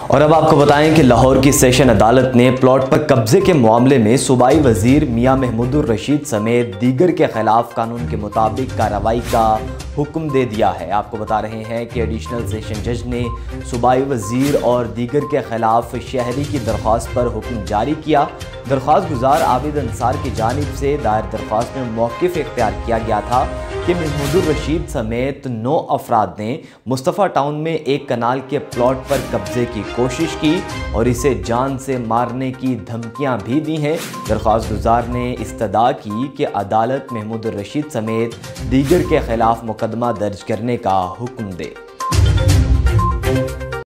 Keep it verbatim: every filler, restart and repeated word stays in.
और अब आपको बताएं कि लाहौर की सेशन अदालत ने प्लॉट पर कब्जे के मामले में सूबाई वजीर मियां महमूदुर रशीद समेत दीगर के खिलाफ कानून के मुताबिक कार्रवाई का हुक्म दे दिया है। आपको बता रहे हैं कि एडिशनल सेशन जज ने सूबाई वजीर और दीगर के खिलाफ शहरी की दरख्वास्त पर हुक्म जारी किया। दरख्वास्त गुजार आबिद अंसार की जानिब से दायर दरख्वास्त में मौक़िफ़ इख्तियार किया गया था कि महमूदुर रशीद समेत नौ अफराद ने मुस्तफ़ा टाउन में एक कनाल के प्लॉट पर कब्जे की कोशिश की और इसे जान से मारने की धमकियां भी दी हैं। दरख्वास्त गुजार ने इस्तदा की कि अदालत महमूदुर रशीद समेत दीगर के खिलाफ मुकदमा दर्ज करने का हुक्म दे।